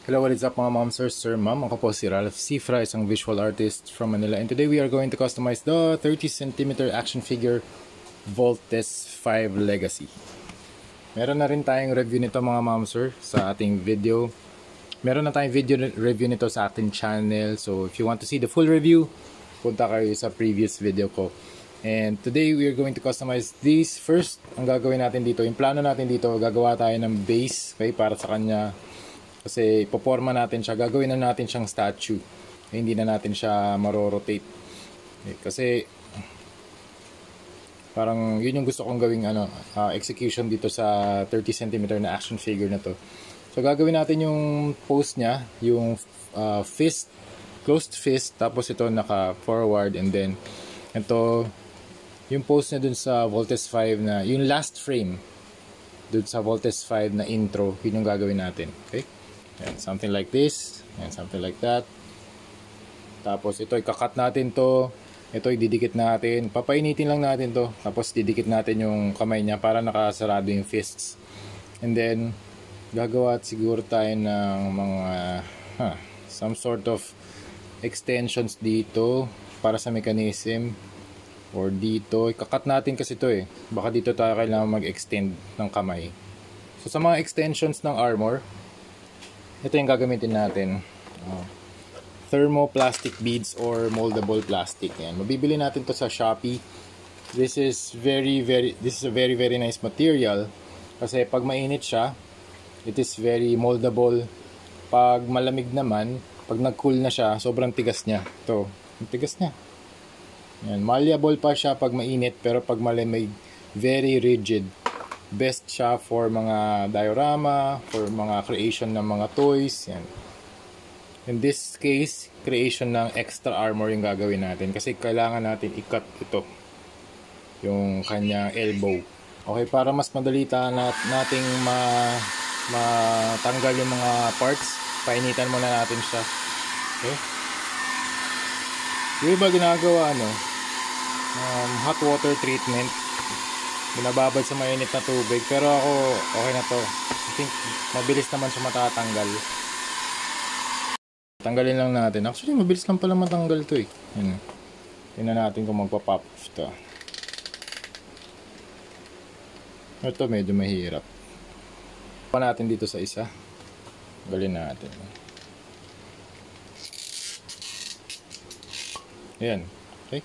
Hello, what is up mga mom, sir, ma'am? Ako po si Ralph Cifra, isang visual artist from Manila. And today we are going to customize the 30cm action figure Voltes 5 Legacy. Meron na rin tayong review nito mga mom, sir, sa ating video. Meron na tayong video review nito sa ating channel. So if you want to see the full review, punta kayo sa previous video ko. And today we are going to customize these. First, ang gagawin natin dito, yung plano natin dito, gagawa tayo ng base, okay, para sa kanya. Kasi ipoporma natin siya, gagawin na natin siyang statue. Hindi na natin siya maro-rotate. Kasi parang yun yung gusto kong gawing execution dito sa 30cm na action figure na to. So gagawin natin yung pose niya, yung fist, closed fist, tapos ito naka forward, and then ito yung pose niya dun sa Voltes 5 na, yung last frame dun sa Voltes 5 na intro, yun yung gagawin natin. Okay? And something like this, and something like that. Tapos ito ikakat natin to, ito ididikit natin, papainitin lang natin to, tapos didikit natin yung kamay niya para nakasarado yung fists. And then gagawa siguro tayo ng mga some sort of extensions dito para sa mechanism, or dito ikakat natin kasi to baka dito tayo kailangan mag-extend ng kamay. So sa mga extensions ng armor, ito yung gagamitin natin, thermoplastic beads or moldable plastic. Yan, mabibili natin to sa Shopee. This is a very nice material kasi pag mainit siya, it is very moldable. Pag malamig naman, pag nag-cool na siya, sobrang tigas niya. Ito, ang tigas niya. Yan, malleable pa siya pag mainit, pero pag malamig, very rigid. Best siya for mga diorama, for mga creation ng mga toys. Yan. In this case, creation ng extra armor yung gagawin natin kasi kailangan natin i-cut ito, yung kanyang elbow. Okay, para mas madali nating matanggal yung mga parts, painitan muna natin siya. Okay? Yung iba ginagawa hot water treatment, binababad sa mainit na tubig, pero ako okay na to. I think mabilis naman siya matatanggal. Tanggalin lang natin. Actually mabilis lang pala matanggal to Yan. Tingnan natin kung magpa-pop ito. Ito medyo mahirap. Pa natin dito sa isa. Galin natin. Ayan. Okay.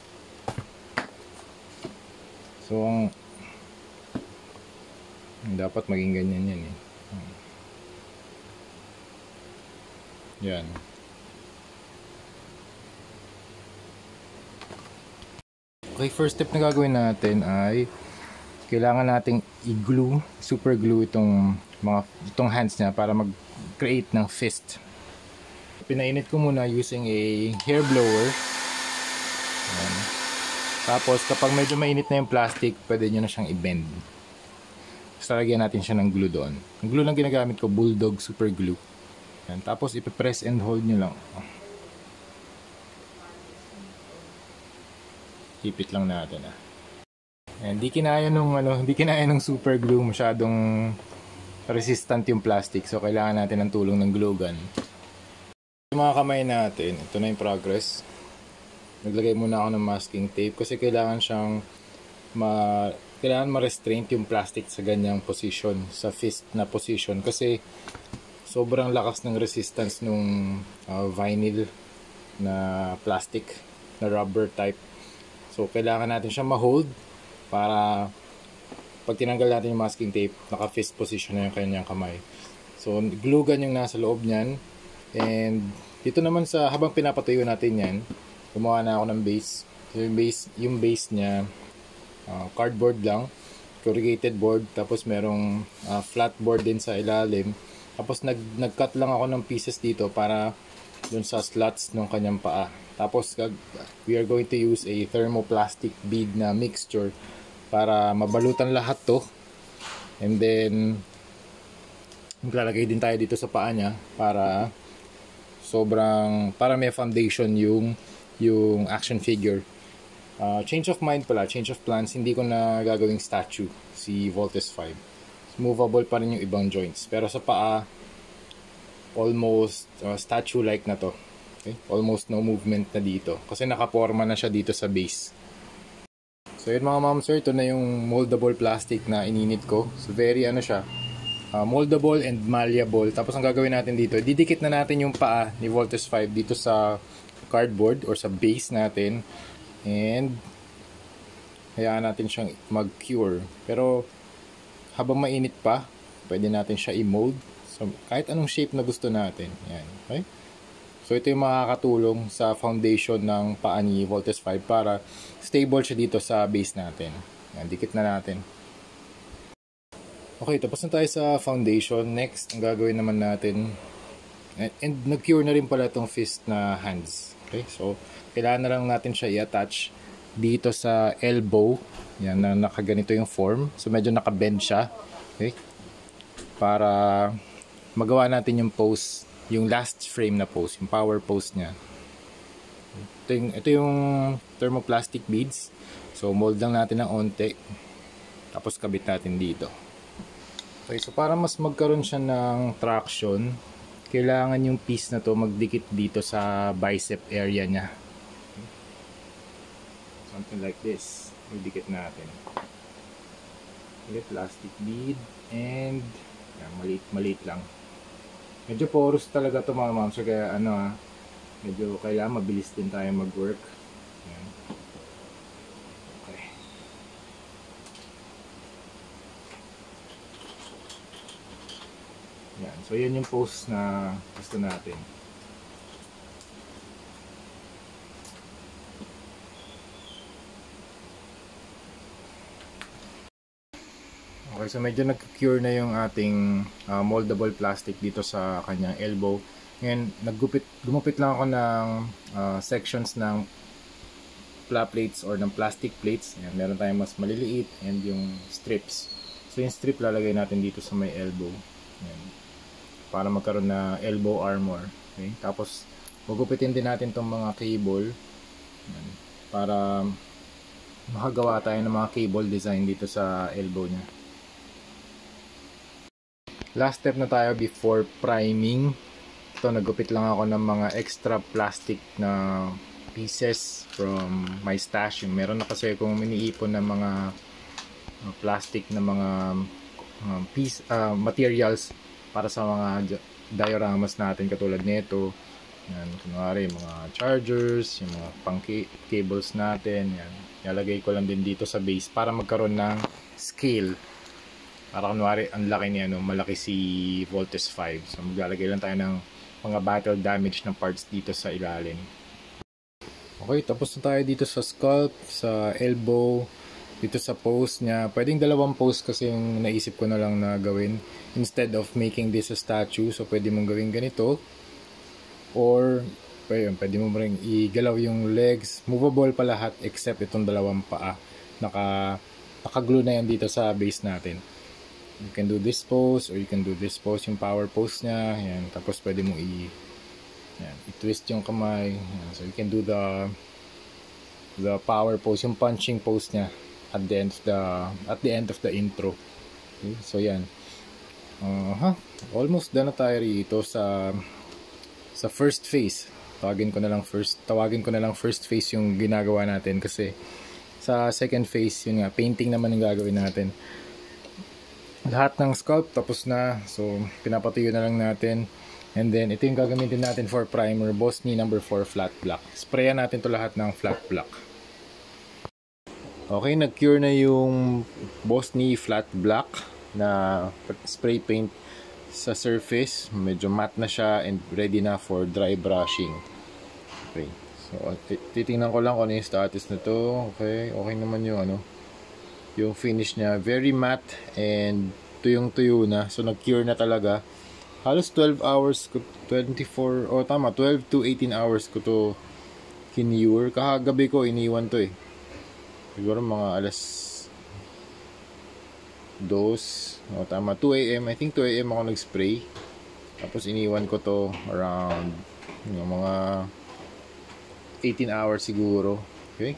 So dapat maging ganyan yan Yan. Okay, first step na gagawin natin ay kailangan nating i-glue, super glue itong hands niya para mag-create ng fist. Pinainit ko muna using a hair blower. Yan. Tapos kapag medyo mainit na yung plastic, pwede nyo na siyang i-bend. Basta lagyan natin siya ng glue doon. Ang glue lang ginagamit ko, Bulldog Super Glue. Yan. Tapos ipipress and hold nyo lang. Hipit lang natin Hindi kinaya nung super glue, masyadong resistant yung plastic. So kailangan natin ng tulong ng glue gun. Yung mga kamay natin, ito na yung progress. Naglagay muna ako ng masking tape kasi kailangan siyang ma-restrain yung plastic sa ganyang position, sa fist na position, kasi sobrang lakas ng resistance nung vinyl na plastic na rubber type. So kailangan natin siya ma-hold para pag tinanggal natin yung masking tape, naka-fist position na yung kanyang kamay. So glue gun yung nasa loob niyan, and dito naman sa habang pinapatuyo natin yan, gumawa na ako ng base. So yung base niya, cardboard lang, corrugated board, tapos merong flat board din sa ilalim. Tapos nag-cut lang ako ng pieces dito para dun sa slots ng kanyang paa. Tapos we are going to use a thermoplastic bead na mixture para mabalutan lahat to. And then maglalagay din tayo dito sa paa niya para may foundation yung action figure. Change of mind pala, change of plans, hindi ko na gagawing statue si Voltes 5. Movable pa rin yung ibang joints. Pero sa paa, almost statue-like na to. Okay? Almost no movement na dito. Kasi nakaporma na siya dito sa base. So yun mga ma'am sir, ito na yung moldable plastic na ininit ko. So very ano siya, moldable and malleable. Tapos ang gagawin natin dito, didikit na natin yung paa ni Voltes 5 dito sa cardboard or sa base natin. And hayaan natin siyang mag-cure. Pero habang mainit pa, pwede natin siya i-mold. So, kahit anong shape na gusto natin. Yan. Okay? So, ito yung makakatulong sa foundation ng paa ni Voltes 5 para stable siya dito sa base natin. Yan, dikit na natin. Okay, tapos na tayo sa foundation. Next, ang gagawin naman natin, and nag-cure na rin pala itong fist na hands. Okay, so, kailangan na lang natin siya i-attach dito sa elbow. Yan, na nakaganito yung form. So, medyo nakabend siya. Okay, para magawa natin yung pose, yung last frame na pose, yung power pose niya. Ito yung thermoplastic beads. So, mold lang natin ng onte. Tapos, kabit natin dito. Okay, so para mas magkaroon siya ng traction, kailangan yung piece na to magdikit dito sa bicep area niya. Something like this. Idikit natin. Okay, plastic bead and maliit lang. Medyo porous talaga to mga ma'am. So kaya medyo kailangan mabilis din tayo mag-work. Ayan. Okay. Yan. So yan yung pose na gusto natin. Okay, so medyo nag-cure na yung ating moldable plastic dito sa kanyang elbow. Ngayon, gumupit lang ako ng sections ng plates or ng plastic plates. Ayan, meron tayong mas maliliit and yung strips. So yung strip lalagay natin dito sa may elbow. Ayan, para magkaroon na elbow armor. Okay? Tapos, gugupitin din natin itong mga cable. Ayan, para makagawa tayo ng mga cable design dito sa elbow niya. Last step na tayo before priming. Ito, nagupit lang ako ng mga extra plastic na pieces from my stash. Meron na kasi kung iniipon ng mga plastic na mga materials para sa mga dioramas natin katulad nito. Yan, kunwari mga chargers, yung mga pang cables natin. Yan, ilalagay ko lang din dito sa base para magkaroon ng scale. Para kunwari, ang laki niya, malaki si Voltes 5. So, maglalagay lang tayo ng mga battle damage na parts dito sa ilalim. Okay, tapos na tayo dito sa scalp, sa elbow, dito sa pose niya. Pwedeng dalawang pose kasi yung naisip ko na lang na gawin. Instead of making this a statue, so pwede mong gawin ganito. Or, pwede mo rin igalaw yung legs. Movable pa lahat except itong dalawang paa. Naka-glue na yan dito sa base natin. You can do this pose or you can do this pose, yung power pose niya. Yan. Tapos pwede mo i-twist yung kamay. Yan. So you can do the power pose, yung punching pose niya at the end of the intro. Okay? So yan. Almost done na tayo rito sa first phase. Tawagin ko na lang first phase yung ginagawa natin kasi sa second phase yun nga, painting naman yung gagawin natin. Lahat ng sculpt tapos na. So, pinapatuyo na lang natin. And then, ito yung gagamitin natin for primer. Boss Knee No. 4 Flat Black. Sprayan natin to lahat ng flat black. Okay, nag-cure na yung Boss Knee Flat Black na spray paint sa surface. Medyo matte na siya and ready na for dry brushing. Okay. So, titingnan ko lang kung ano yung status na to. Okay, okay naman yung finish niya, very matte and tuyong-tuyo na. So nag-cure na talaga. Halos 12 hours ko, 12 to 18 hours ko to kinure. Kahagabi ko iniwan to siguro mga alas 2, 2 AM. I think 2 AM ako nag-spray. Tapos iniwan ko to around mga 18 hours siguro. Okay?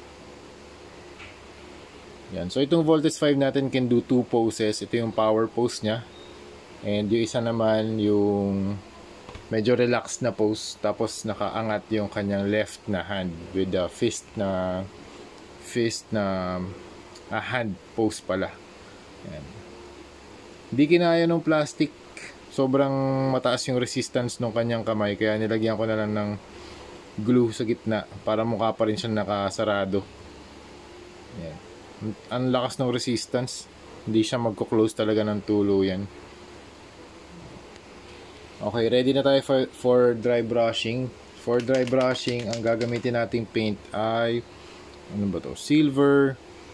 Yan. So, itong Voltes 5 natin can do 2 poses. Ito yung power pose niya. And yung isa naman yung medyo relaxed na pose, tapos nakaangat yung kanyang left na hand with the fist na hand pose pala. Yan. Hindi kinaya ng plastic, sobrang mataas yung resistance ng kanyang kamay, kaya nilagyan ko na lang ng glue sa gitna para mukha pa rin siyang nakasarado. Yan. Ang lakas ng resistance, hindi siya magko-close talaga ng tuluyan. Okay, ready na tayo for dry brushing. For dry brushing, ang gagamitin nating paint ay ano ba to? Silver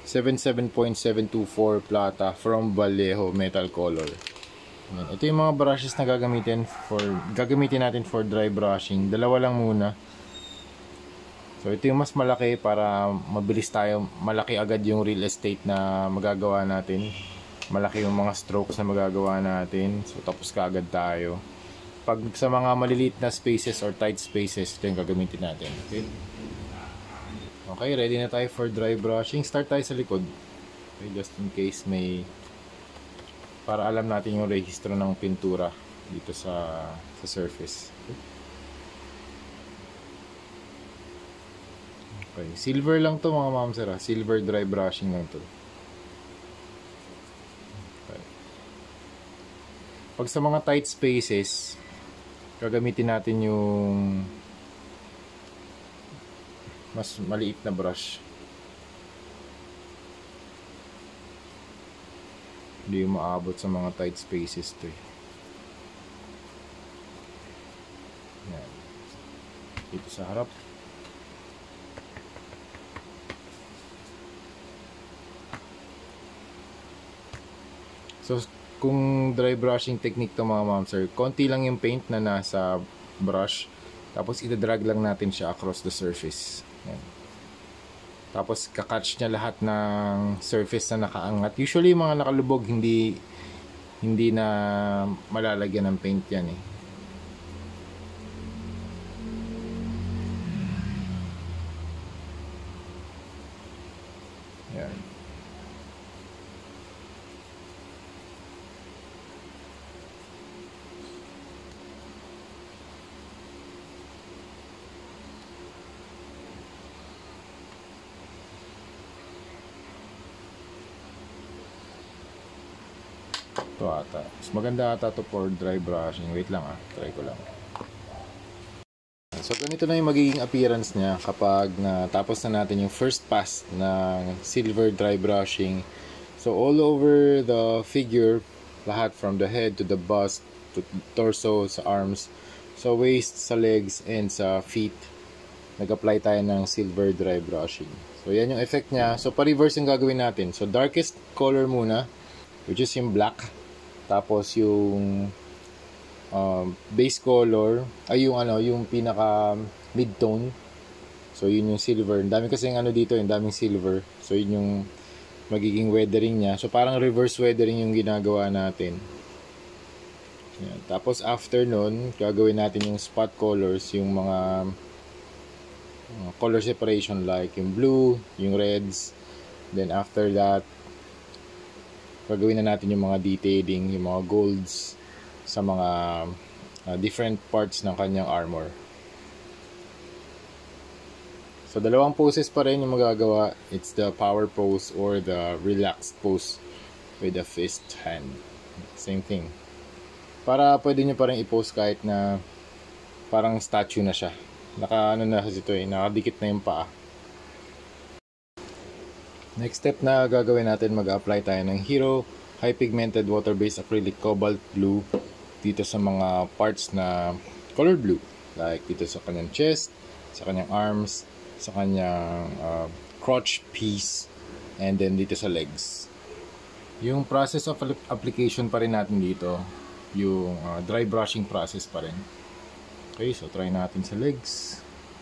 77.724 Plata from Vallejo Metal Color. Ayan. Ito yung mga brushes na gagamitin natin for dry brushing. Dalawa lang muna. So ito yung mas malaki para mabilis tayo, malaki agad yung real estate na magagawa natin. Malaki yung mga strokes na magagawa natin. So tapos kaagad tayo. Pag sa mga maliliit na spaces or tight spaces, ito yung gagamitin natin. Okay? Okay, ready na tayo for dry brushing. Start tayo sa likod. Okay, just in case para alam natin yung rehistro ng pintura dito sa surface. Okay, silver lang to mga ma'am sir. Silver dry brushing lang to. Okay. Pag sa mga tight spaces, gagamitin natin yung mas maliit na brush. Hindi yung maabot sa mga tight spaces to eh. Yan. Dito sa harap. So kung dry brushing technique to mga ma'am sir, konti lang yung paint na nasa brush, tapos itadrag lang natin siya across the surface. Yan. Tapos kakatch niya lahat ng surface na nakaangat. Usually yung mga nakalubog hindi na malalagyan ng paint yan eh. Yan. Ito ata. Mas maganda ata to for dry brushing. Wait lang try ko lang. So ganito na yung magiging appearance niya kapag natapos na natin yung first pass ng silver dry brushing. So all over the figure, lahat from the head to the bust, to torso, sa arms, sa waist, sa legs, and sa feet, nag-apply tayo ng silver dry brushing. So yan yung effect niya. So pa-reverse yung gagawin natin. So darkest color muna, which is yung black. Tapos yung base color ay yung pinaka mid-tone. So yun yung silver. Ang dami kasi dito, yung daming silver. So yun yung magiging weathering niya. So parang reverse weathering yung ginagawa natin. Yan. Tapos after nun, gagawin natin yung spot colors, yung mga color separation like yung blue, yung reds. Then after that, gagawin na natin yung mga detailing, yung mga golds sa mga different parts ng kanyang armor. So dalawang poses pa rin yung magagawa. It's the power pose or the relaxed pose with the fist hand. Same thing. Para pwede nyo pa rin i-pose kahit na parang statue na siya. Na kasi ito nakadikit na yung paa. Next step na gagawin natin, mag-apply tayo ng Hero High Pigmented Water-Based Acrylic Cobalt Blue dito sa mga parts na color blue. Like dito sa kanyang chest, sa kanyang arms, sa kanyang crotch piece, and then dito sa legs. Yung process of application pa rin natin dito, yung dry brushing process pa rin. Okay, so try natin sa legs.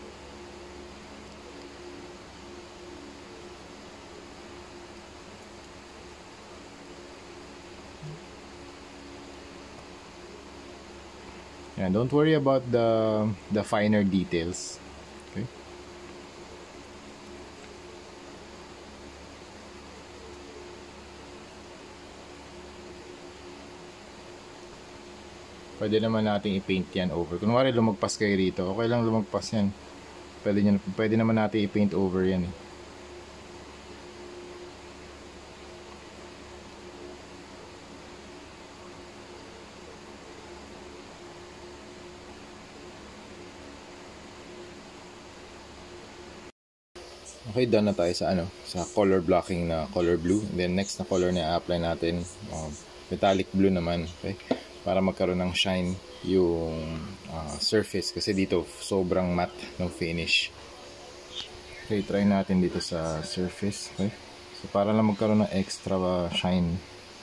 Yan, don't worry about the finer details. Okay? pwede naman nating i-paint yan over. Kunwari lumagpas kayo rito, okay lang lumagpas yan. Pwede naman natin i-paint over yan eh. Okay, done na tayo sa sa color blocking na color blue. And then next na color na i-apply natin, metallic blue naman, okay? Para magkaroon ng shine yung surface kasi dito sobrang matte ng finish. Okay, try natin dito sa surface, okay? So para lang magkaroon ng extra shine.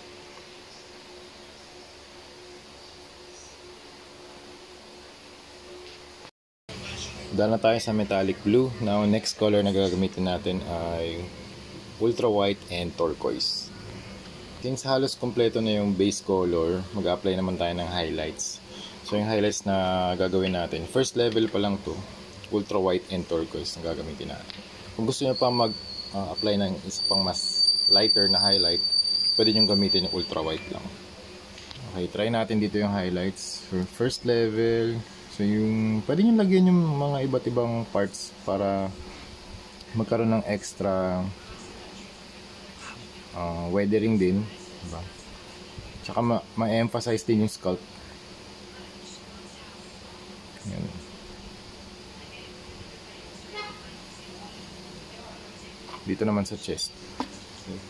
Done na tayo sa metallic blue. Now, next color na gagamitin natin ay ultra white and turquoise. Since halos kompleto na yung base color, mag-apply naman tayo ng highlights. So, yung highlights na gagawin natin, first level pa lang to, ultra white and turquoise na gagamitin natin. Kung gusto nyo pa mag-apply ng isa pang mas lighter na highlight, pwede nyo gamitin yung ultra white lang. Okay, try natin dito yung highlights. For first level, so yung pwede nyo lagyan yung mga iba't ibang parts para magkaroon ng extra weathering din, diba? Tsaka ma-emphasize din yung sculpt. Yan. Dito naman sa chest. Okay.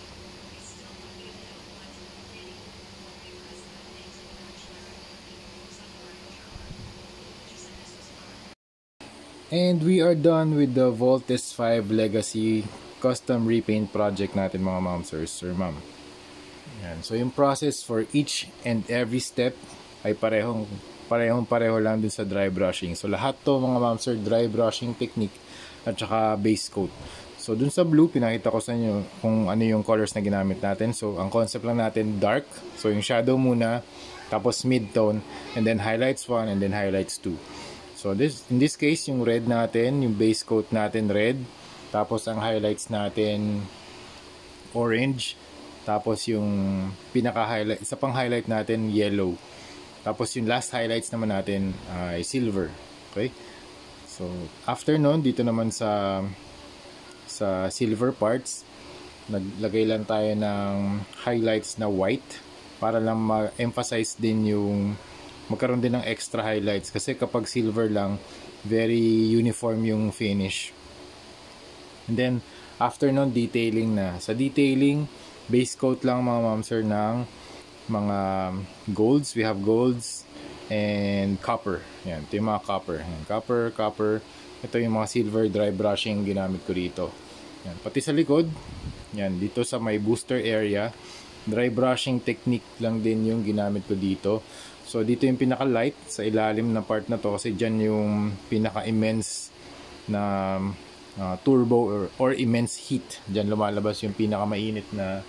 And we are done with the Voltes 5 Legacy custom repaint project natin mga ma'am, sir ma'am. Yan. So yung process for each and every step ay pareho lang din sa dry brushing. So lahat to mga ma'am, sir, dry brushing technique at saka base coat. So dun sa blue, pinakita ko sa inyo kung ano yung colors na ginamit natin. So ang concept lang natin, dark. So yung shadow muna, tapos mid-tone, and then highlights 1, and then highlights 2. So in this case, yung red natin, yung base coat natin red, tapos ang highlights natin orange, tapos yung pinaka-highlight, isa pang highlight natin yellow. Tapos yung last highlights naman natin ay silver. Okay? So after nun, dito naman sa silver parts, naglagay lang tayo ng highlights na white para lang ma-emphasize din yung magkaroon din ng extra highlights kasi kapag silver lang, very uniform yung finish. And then after nun, detailing na. Sa detailing, base coat lang mga ma'am, sir, ng mga golds. We have golds and copper. Yan, ito yung mga copper. Yan, copper. Ito yung mga silver dry brushing ginamit ko dito. Yan, pati sa likod, yan, dito sa may booster area, dry brushing technique lang din yung ginamit ko dito. So dito yung pinaka light sa ilalim na part na to kasi dyan yung pinaka immense na turbo or immense heat. Dyan lumalabas yung pinaka mainit na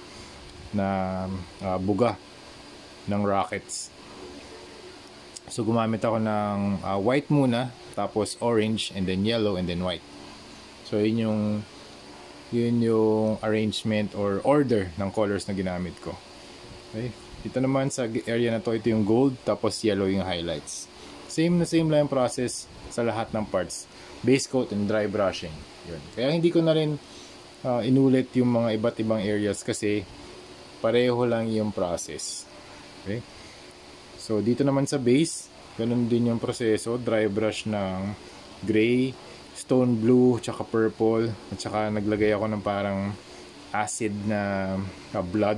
buga ng rockets. So gumamit ako ng white muna, tapos orange, and then yellow, and then white. So yun yung arrangement or order ng colors na ginamit ko. Okay. Dito naman sa area na to, ito yung gold, tapos yellow yung highlights. Same lang yung process sa lahat ng parts. Base coat and dry brushing. Yun. Kaya hindi ko na rin inulit yung mga iba't ibang areas kasi pareho lang yung process. Okay? So dito naman sa base, ganun din yung proseso. Dry brush ng gray, stone blue, tsaka purple, at tsaka naglagay ako ng parang acid na blood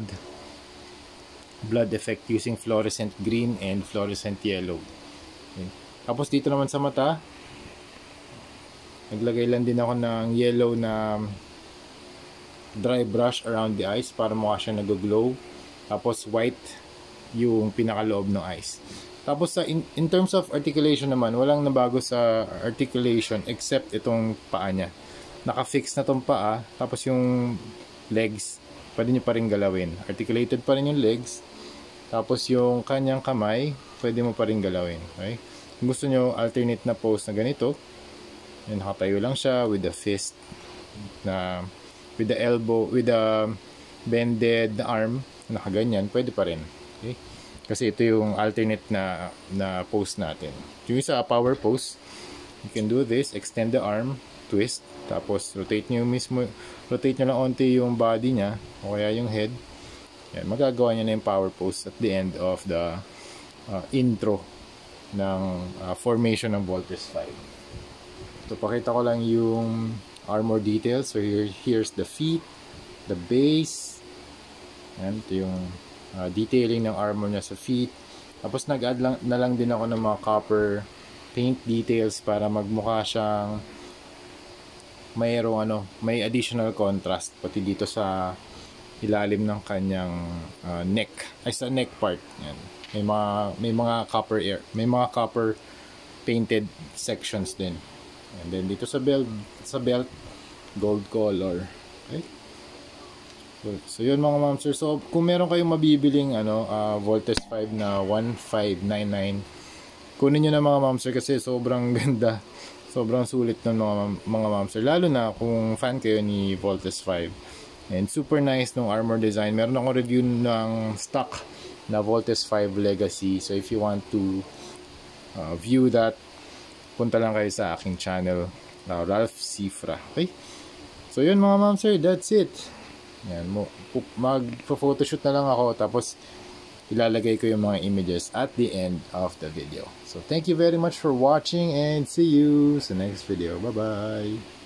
effect using fluorescent green and fluorescent yellow. Okay. Tapos dito naman sa mata, naglagay lang din ako ng yellow na dry brush around the eyes para mukha siya nag-glow. Tapos white yung pinakaloob ng eyes. Tapos in terms of articulation naman, walang nabago sa articulation except itong paa niya. Naka-fix na tong paa, tapos yung legs, pwede nyo pa rin galawin. Articulated pa rin yung legs. Tapos yung kanyang kamay, pwede mo pa rin galawin. Okay? Kung gusto nyo alternate na pose na ganito, yun, nakatayo lang siya with the fist, with the elbow, with the bended arm, nakaganyan, pwede pa rin. Okay? Kasi ito yung alternate na post natin. Yung sa power post, you can do this, extend the arm, twist, tapos rotate nyo lang onti yung body niya, o kaya yung head. Yan, magagawa niya na yung power pose at the end of the intro ng formation ng Voltes 5. Ito, pakita ko lang yung armor details. So here's the feet, the base, yan, ito yung detailing ng armor niya sa feet. Tapos nag-add na lang din ako ng mga copper paint details para magmukha siyang may additional contrast pati dito sa ilalim ng kanyang neck, ay sa neck part. Yan. May mga copper painted sections din. And then dito sa belt gold color. Okay? So yun mga ma'am sir. So kung meron kayong mabibiling Voltes 5 na 1599, kunin niyo na mga ma'am sir kasi sobrang ganda. Sobrang sulit ng mga ma'am sir. Lalo na kung fan kayo ni Voltes 5. And super nice nung armor design. Meron akong review ng stock na Voltes 5 Legacy. So if you want to view that, punta lang kayo sa aking channel, Ralph Cifra. Okay? So yun mga ma'am sir, that's it. Yan, mag-photoshoot na lang ako, tapos ilalagay ko yung mga images at the end of the video. So thank you very much for watching and see you sa next video. Bye bye!